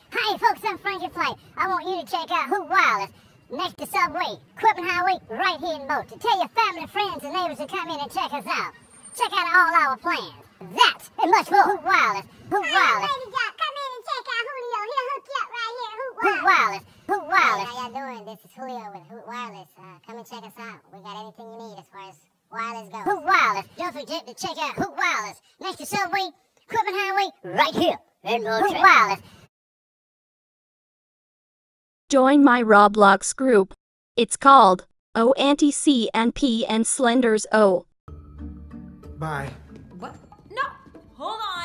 Hi folks, I'm Frankie Flight. I want you to check out Hoot Wireless next to Subway, Equipment Highway, right here in Boat. To tell your family, friends, and neighbors to come in and check us out. Check out all our plans. That and much more. Hoot Wireless. Hoot Wireless. Come in and check out Julio. He'll hook you up right here. Hoot Wireless. Hoot Wireless. How y'all doing? This is Julio with Hoot Wireless. Come and check us out. We got anything you need as far as wireless goes. Hoot Wireless. Don't forget to check out Hoot Wireless next to Subway, Equipment Highway, right here in Boat. Hoot Wireless. Join my Roblox group. It's called O Auntie C and P and Slenders O. Bye. What? No! Hold on!